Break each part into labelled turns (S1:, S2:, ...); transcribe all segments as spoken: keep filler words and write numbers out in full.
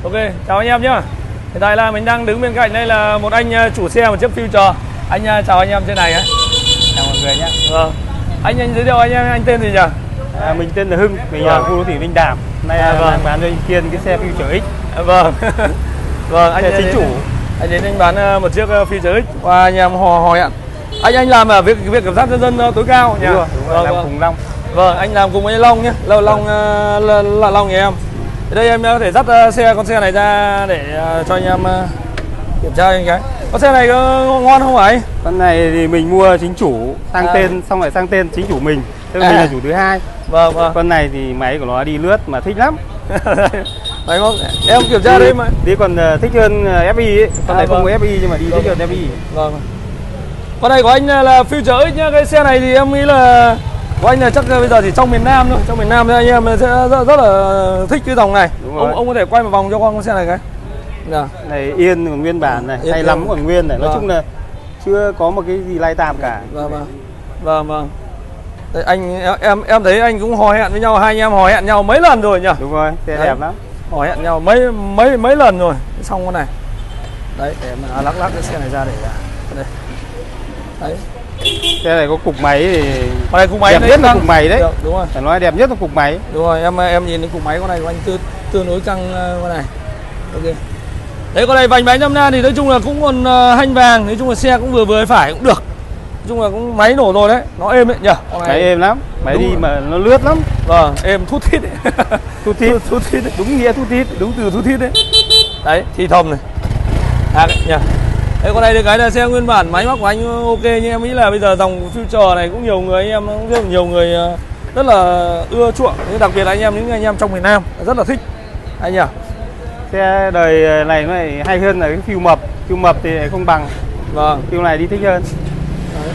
S1: Ok, chào anh em nhá. Hiện tại là mình đang đứng bên cạnh đây là một anh chủ xe một chiếc Future. Anh chào anh em trên này ấy.
S2: Chào mọi người nhé.
S1: Vâng. Anh anh giới thiệu anh em, anh tên gì nhỉ?
S2: À, mình tên là Hưng, mình ở khu đô thị Linh Đàm. Nay
S1: à, vâng.
S2: đang bán cho anh Kiên cái xe Future X.
S1: À, vâng. Vâng, anh
S2: xe chính chủ.
S1: Anh đến anh bán một chiếc Future X và anh em hò hò hẹn. Anh anh làm ở việc việc kiểm sát nhân dân tối cao nhỉ?
S2: Đúng rồi, đúng rồi.
S1: Vâng,
S2: làm
S1: vâng.
S2: cùng Long.
S1: Vâng, anh làm cùng với Long nhé. Long Long là Long nhà em. Thì đây em có thể dắt xe con xe này ra để cho anh em kiểm tra anh cái. Con xe này có ngon không phải?
S2: Con này thì mình mua chính chủ sang à. tên xong lại sang tên chính chủ mình. Tức là à. mình là chủ thứ hai.
S1: Vâng vâng.
S2: Con này thì máy của nó đi lướt mà thích lắm.
S1: Đấy không? Em kiểm tra đi, đây mà.
S2: Đi còn thích hơn ép i ấy. Con à, này vâng. không có ép i nhưng mà đi vâng. thích hơn ép i.
S1: Vâng. Con này của anh là Future X nhá. Cái xe này thì em nghĩ là của anh là chắc bây giờ chỉ trong miền Nam thôi. Trong miền Nam thì anh em sẽ rất, rất là thích cái dòng này. Ông ông có thể quay một vòng cho con con xe này cái. Nào.
S2: Này yên còn nguyên bản này, yên, hay yên. lắm còn nguyên này. Nói vâng. chung là chưa có một cái gì lai tạp cả.
S1: Vâng vâng. Vâng vâng. Đấy, anh em em thấy anh cũng hò hẹn với nhau, hai anh em hò hẹn nhau mấy lần rồi nhỉ?
S2: Đúng rồi, xe đẹp lắm.
S1: Hò hẹn nhau mấy mấy mấy lần rồi. Xong con này. Đấy, để em lắc lắc cái xe này ra để đây. Đấy.
S2: Xe này có cục máy thì
S1: con này cục máy
S2: đẹp
S1: đấy,
S2: nhất là cục máy đấy.
S1: Được, đúng rồi.
S2: Phải nói đẹp nhất là cục máy.
S1: Đúng rồi, em em nhìn cái cục máy con này của anh tương tương đối căng con này. Ok. Đấy, con này vành bánh năm na thì nói chung là cũng còn uh, hanh vàng, nói chung là xe cũng vừa vừa phải cũng được. Nói chung là cũng máy nổ rồi đấy, nó êm đấy nhỉ.
S2: Máy êm lắm, máy đúng đi rồi. Mà nó lướt lắm.
S1: Vâng, êm thút thít đấy.
S2: Thút thít,
S1: thút thít đấy.
S2: Đúng nghĩa thút thít,
S1: đúng từ thút thít đấy. Đấy, thì thầm này. À đấy nhỉ. Đấy, con này thì cái là xe nguyên bản, máy móc của anh ok, nhưng em nghĩ là bây giờ dòng Future này cũng nhiều người anh em cũng rất nhiều người rất là ưa chuộng, đặc biệt là anh em những anh em trong miền Nam rất là thích anh nhỉ.
S2: Xe đời này nó lại hay hơn là cái phiêu mập, phiêu mập thì không bằng.
S1: Vâng.
S2: Phiêu này đi thích hơn.
S1: Đấy.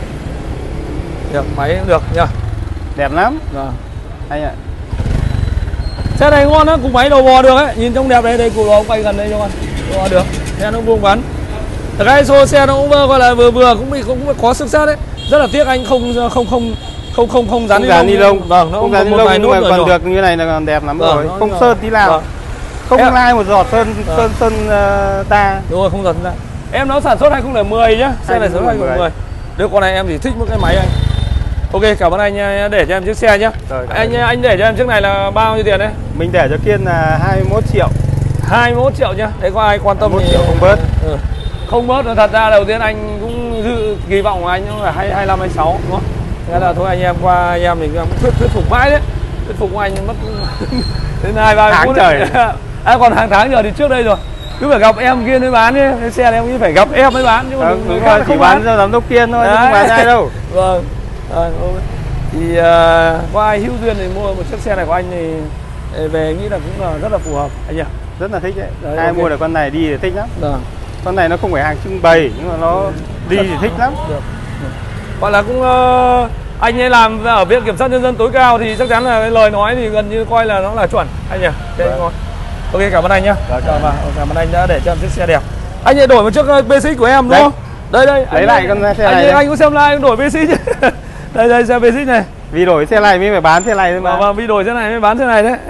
S1: Được, máy cũng được nhỉ.
S2: Đẹp lắm.
S1: Vâng.
S2: Anh ạ.
S1: Xe này ngon á, cục máy đầu bò được ấy, nhìn trông đẹp đấy, đây cục đó quay gần đây cho con. Đầu bò được, xe nó vuông vắn. Thật ra số xe nó cũng gọi là vừa vừa cũng bị cũng có sức sát đấy. Rất là tiếc anh không không không không không không dán
S2: ni lông.
S1: Vâng, nó
S2: không dán ni lông nhưng mà còn được như này là còn đẹp lắm vâng, rồi. Không sơn tí nào. Vâng. Không em... lai một giọt sơn vâng. sơn sơn uh, ta.
S1: Đúng rồi, không giọt ra. Em nó sản xuất hai không một không nhá. Xe này sản xuất hai không một không. Đứa con này em chỉ thích một cái máy anh. Ok, cảm ơn anh để cho em chiếc xe nhá. Rồi, anh rồi. Anh để cho em chiếc này là bao nhiêu tiền đấy?
S2: Mình để cho Kiên là hai mươi mốt triệu.
S1: hai mươi mốt triệu nhá. Đấy có ai quan tâm
S2: một triệu không bớt.
S1: Ừ. Không bớt, thật ra đầu tiên anh cũng dự kỳ vọng của anh là hai mươi lăm hai mươi sáu đúng không? Thế là thôi anh em qua anh em mình thuyết thuyết phục mãi đấy. Thuyết phục của anh mất đến hai ba phút trời. À, còn hàng tháng giờ thì trước đây rồi. Cứ phải gặp em kia mới bán nhé. Cái xe này em cứ phải gặp em mới bán chứ mà
S2: đúng, đúng rồi, chỉ bán cho giám đốc Kiên thôi, chứ không bán ai đâu.
S1: Vâng. À, thì uh, có ai hữu duyên thì mua một chiếc xe này của anh thì về nghĩ là cũng là rất là phù hợp anh nhỉ.
S2: Rất là thích đấy. Đấy ai okay. mua được con này đi thì thích lắm.
S1: Được.
S2: Con này nó không phải hàng trưng bày nhưng mà nó đi thì thích lắm.
S1: Được. Gọi là cũng uh, anh ấy làm ở viện kiểm sát nhân dân tối cao thì chắc chắn là cái lời nói thì gần như coi là nó là chuẩn anh nhỉ. Vâng. Ngon. Ok, cảm ơn anh nhá. Rồi, cảm, ơn. cảm ơn anh đã để cho em chiếc xe đẹp. Anh ấy đổi một chiếc bê xê của em đúng không? Đây đây.
S2: Lấy lại con xe
S1: anh
S2: này.
S1: Anh, anh có xem like đổi bê xê chứ? Đây đây xe bê xê này.
S2: Vì đổi xe này mới phải bán xe này thôi mà.
S1: Vâng, vì đổi xe này mới bán xe này đấy.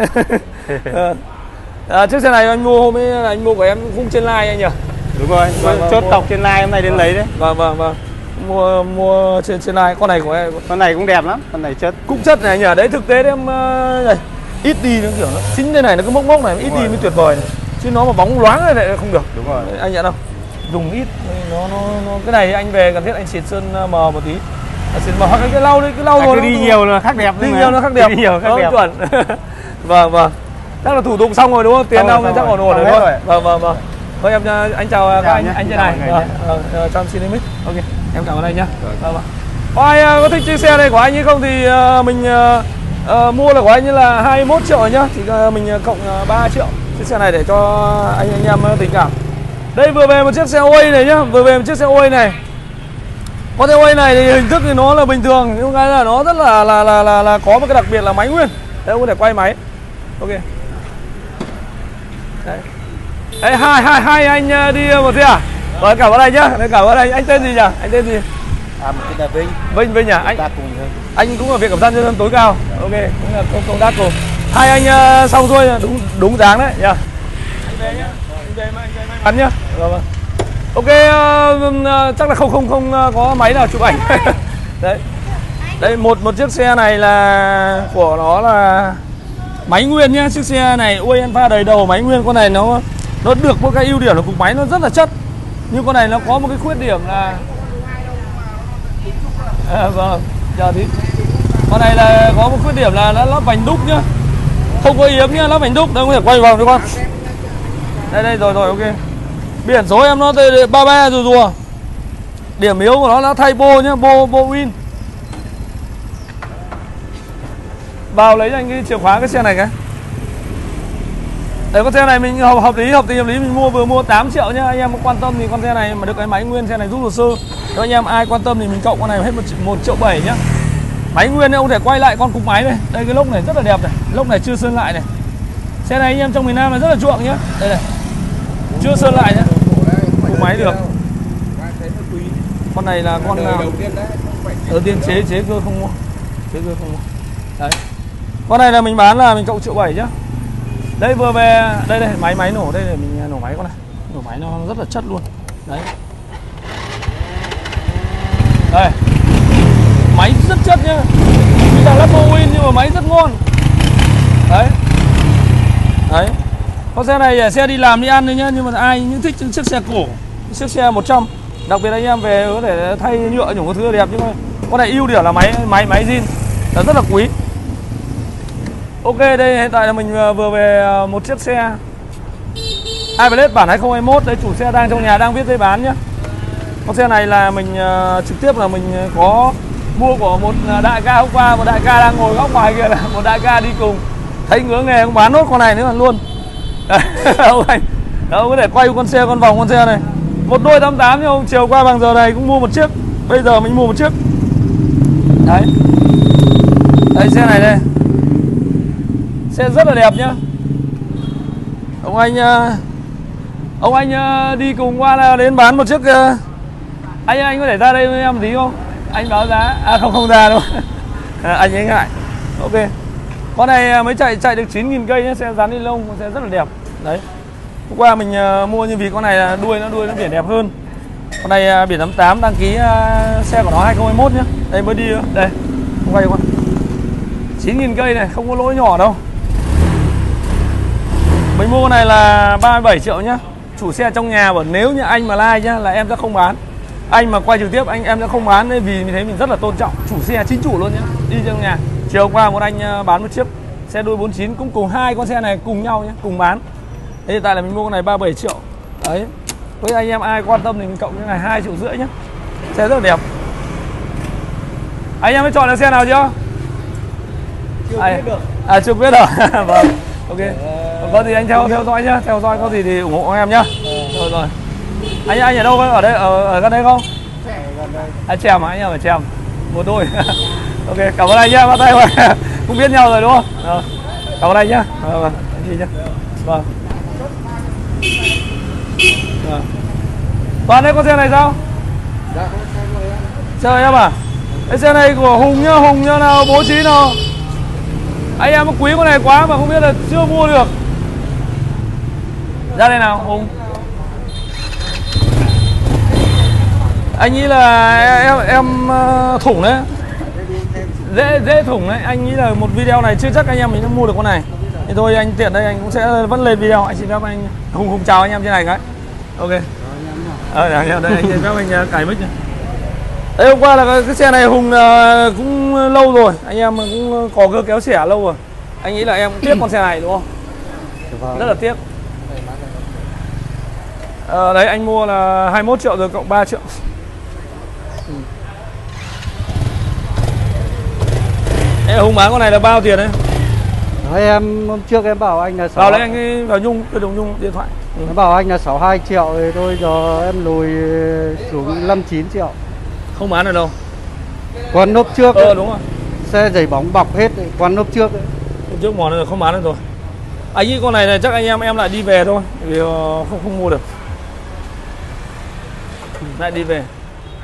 S1: À, chiếc xe này anh mua hôm ấy anh mua của em cũng trên like anh nhỉ?
S2: Đúng rồi, vâng, chốt mua... cọc trên like hôm nay đến vâng, lấy đấy.
S1: Vâng vâng vâng. Mua mua trên trên like con này của em.
S2: Con này cũng đẹp lắm, con này chất.
S1: Cũng chất này nhỉ? Đấy thực tế đấy em này. Ít đi nó kiểu nó chính thế này nó cứ mốc mốc này ít đi mới tuyệt vời này. Chứ nó mà bóng loáng này lại không được.
S2: Đúng rồi.
S1: Đấy, anh nhận không? Dùng ít nó nó nó cái này anh về cần thiết anh xịt sơn mờ một tí. Xịt mờ hoặc cái lau đi cái lau rồi.
S2: Cứ đi nhiều là khác đẹp.
S1: Đi nhiều nó khác đẹp.
S2: Đi nhiều khác đẹp.
S1: Chuẩn. Vâng vâng. Chắc là thủ tục xong rồi đúng không? Tiền đâu nên chắc ổn ổn rồi thôi. Vâng vâng vâng. Thôi em anh chào các anh anh trên này. Vâng, cho em xin mic. Ok. Em cảm ơn anh nhá. Vâng vâng. Có ai có thích chiếc xe này của anh hay không thì mình uh, mua là của anh như là hai mươi mốt triệu nhá. Thì uh, mình cộng uh, ba triệu chiếc xe này để cho anh anh em tình cảm. Đây vừa về một chiếc xe Ôi này nhá, vừa về một chiếc xe Ôi này. Con xe Ôi này thì hình thức thì nó là bình thường, nhưng cái là nó rất là là là là, là có một cái đặc biệt là máy nguyên. Đấy có thể quay máy. Ok. Đấy. Đấy hai hai hai anh đi một xe à? Rồi cảm ơn anh nhá. Đấy, cảm ơn anh. Anh tên gì nhỉ? Anh tên gì?
S3: À, mình tên là Vinh.
S1: Vinh Vinh à? Anh anh cũng ở viện kiểm sát nhân dân tối cao. Ok, cũng là công công tác cùng. Hai anh uh, xong xuôi đúng đúng dáng đấy nhá. về nhá. Anh về mà anh về may mắn nhá. Vâng vâng. Ok, uh, chắc là không không không uh, có máy nào chụp ảnh. Đấy. Đây một một chiếc xe này là của nó là máy nguyên nhá. Chiếc xe này u a e Alpha đầy đầu máy nguyên. Con này nó nó được một cái ưu điểm là cục máy nó rất là chất. Nhưng con này nó có một cái khuyết điểm là à, vâng, chờ tí. Con này là có một khuyết điểm là nó lắp vành đúc nhá. Không có yếm nhá, lắp vành đúc. Đây có thể quay vòng cho con. Đây đây rồi rồi ok. Biển số em nó ba ba rùa rùa. Điểm yếu của nó là thay bô nhá, bô bô win. Vào lấy cho anh cái chìa khóa cái xe này cái. Đấy, con xe này mình hợp, hợp lý, hợp tình hợp lý. Mình mua vừa mua tám triệu nhá. Anh em có quan tâm thì con xe này mà được cái máy nguyên xe này rút hồ sơ. Nếu anh em ai quan tâm thì mình cộng con này hết một triệu bảy nhá. Máy nguyên em có thể quay lại con cục máy này. Đây cái lốc này rất là đẹp này. Lốc này chưa sơn lại này. Xe này anh em trong miền Nam là rất là chuộng nhá. Đây này. Chưa sơn lại nhá. Cục máy được. Con này là con nào? Đầu tiên chế chế cơ không mua. Chế cơ không mua. Đấy. Con này là mình bán là mình cộng triệu bảy nhá. Đây vừa về, đây đây máy máy nổ đây để mình nổ máy con này. Nổ máy nó rất là chất luôn. Đấy. Đây. Máy rất chất nhá. Bây giờ lắp bô win nhưng mà máy rất ngon. Đấy. Đấy. Con xe này xe đi làm đi ăn thôi nhá, nhưng mà ai những thích chiếc xe cổ, chiếc xe một trăm. Đặc biệt anh em về có thể thay nhựa nhủng cái thứ đẹp, nhưng mà con này ưu điểm là máy máy máy zin là rất là quý. Ok, đây hiện tại là mình vừa về một chiếc xe Ivelet bản hai không hai mốt. Đây chủ xe đang trong nhà đang viết giấy bán nhá. Con xe này là mình uh, trực tiếp là mình có mua của một đại ca hôm qua. Một đại ca đang ngồi góc ngoài kia là một đại ca đi cùng. Thấy ngứa nghề không bán nốt con này nữa là luôn. Đâu anh đâu có thể quay con xe con vòng con xe này. Một đôi tám tám nhưng chiều qua bằng giờ này cũng mua một chiếc. Bây giờ mình mua một chiếc. Đấy. Đây xe này đây. Xe rất là đẹp nhá. Ông anh Ông anh đi cùng qua là đến bán một chiếc. Anh anh có thể ra đây với em tí không? Anh báo giá. À không không ra đâu. À, anh ấy ngại. Ok. Con này mới chạy chạy được chín nghìn cây nhé. Xe dán ni lông, xe rất là đẹp. Đấy. Hôm qua mình mua như vì con này đuôi nó đuôi nó biển đẹp hơn. Con này biển tám tám đăng ký xe của nó hai không hai mốt nhá. Đây mới đi nữa. Đây. Không quay con. chín nghìn cây này, không có lỗi nhỏ đâu. Mình mua con này là ba mươi bảy triệu nhá. Chủ xe trong nhà bảo nếu như anh mà like nhá là em sẽ không bán. Anh mà quay trực tiếp anh em sẽ không bán vì mình thấy mình rất là tôn trọng chủ xe chính chủ luôn nhá. Đi trong nhà. Chiều qua một anh bán một chiếc xe đuôi bốn chín cũng cùng hai con xe này cùng nhau nhé, cùng bán. Thế hiện tại là mình mua con này ba mươi bảy triệu. Đấy. Với anh em ai quan tâm thì mình cộng cái này hai triệu rưỡi nhé. Xe rất là đẹp. Anh em mới chọn được xe nào chưa?
S3: Chưa
S1: à,
S3: biết được.
S1: À chưa biết rồi. Vâng. Ok. Có gì anh theo theo dõi nhá, theo dõi có gì thì ủng hộ em nhá. Rồi rồi. Anh anh ở đâu ở đây ở ở gần đây không? À Chèm à, anh em ở Chèm. Một đôi. Ok, cảm ơn anh nhá, bắt tay rồi. Cũng biết nhau rồi đúng không? Rồi. Cảm ơn anh nhá. Vâng vâng, anh chị nhá. Vâng. Vâng. Toàn đấy con xe này sao?
S3: Dạ không xe mời em.
S1: Xe này em à? Cái xe này của Hùng nhá, Hùng nhá nào bố trí nào. Anh em quý con này quá mà không biết là chưa mua được. Ra đây nào Hùng. Anh nghĩ là em em thủng đấy. Dễ dễ thủng đấy. Anh nghĩ là một video này chưa chắc anh em mình đã mua được con này. Thì thôi anh tiện đây anh cũng sẽ vẫn lên video. Anh xin phép anh Hùng Hùng chào anh em trên này cái. Ok. Ờ để anh em đây anh xin phép anh cài mic. Đấy, hôm qua là cái xe này Hùng cũng lâu rồi, anh em cũng có cơ kéo xẻ lâu rồi. Anh nghĩ là em cũng tiếc con xe này đúng không? Vâng. Rất là tiếc. À, đấy anh mua là hai mươi mốt triệu rồi cộng ba triệu. Ừ. Ê, Hùng bán con này là bao tiền đấy?
S3: Đấy, em hôm trước em bảo anh là sáu...
S1: Vào lấy anh ấy vào Nhung, cái đồng Nhung điện thoại. Ừ.
S3: Em bảo anh là sáu mươi hai triệu thì tôi giờ em lùi xuống năm mươi chín triệu.
S1: Không bán được đâu.
S3: Còn nốt trước
S1: Ờ đúng rồi.
S3: xe giày bóng bọc hết, còn nốt trước ấy.
S1: Hôm trước món này không bán được rồi. Anh nghĩ con này là chắc anh em em lại đi về thôi, vì không không mua được. Lại đi về.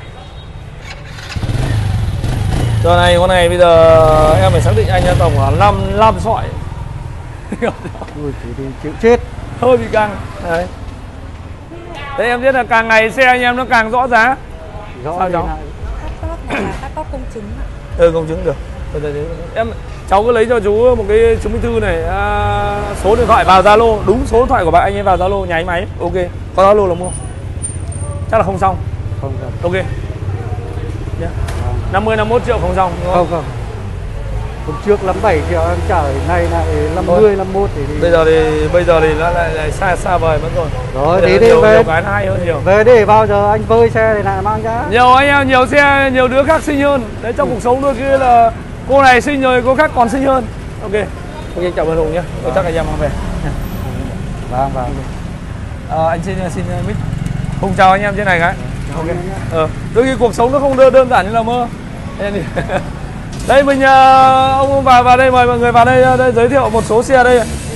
S1: Giờ này con này bây giờ em phải xác định anh tổng là năm năm sọi.
S3: Ui, thì đi chịu chết.
S1: hơi bị căng đấy. Thế em biết là càng ngày xe anh em nó càng rõ giá.
S3: Rõ
S1: sao
S3: lên
S1: cháu?
S3: lại.
S4: Cắt tóp này là cắt tóp công chứng ạ.
S1: Ừ, công chứng được. Thôi, thôi, thôi. Em cháu cứ lấy cho chú một cái chứng minh thư này, à, số điện thoại vào Zalo, đúng số điện thoại của bạn anh ấy vào Zalo, nháy máy. Ok, có Zalo là mua. Chắc là không xong.
S3: Không không.
S1: Ok. Yeah. năm mươi năm mươi mốt triệu không xong đúng không?
S3: Không không. Hôm trước lắm bảy triệu em trả, nay lại năm mươi năm mươi mốt thì đi.
S1: Bây giờ thì bây giờ thì nó lại, lại xa xa vời mất rồi.
S3: Rồi
S1: Bây
S3: đi
S1: giờ
S3: đi
S1: nhiều,
S3: về.
S1: nhiều cái nó hay hơn nhiều.
S3: Về để bao giờ anh vơi xe thì lại mang ra.
S1: Nhiều anh em, nhiều xe, nhiều đứa khác xinh hơn. Đấy, trong cuộc sống đôi khi là cô này xinh rồi cô khác còn xinh hơn. Ok. Ok, chào bạn Hùng nhé. Tôi chắc anh em mang về.
S3: Vâng vâng.
S1: À, anh xin xin mic. Hùng chào anh em trên này cái. Ok. Ờ, đôi khi cuộc sống nó không đơn đơn giản như là mơ. Đây, đây mình uh, ông vào vào đây, mời mọi người vào đây, đây giới thiệu một số xe đây.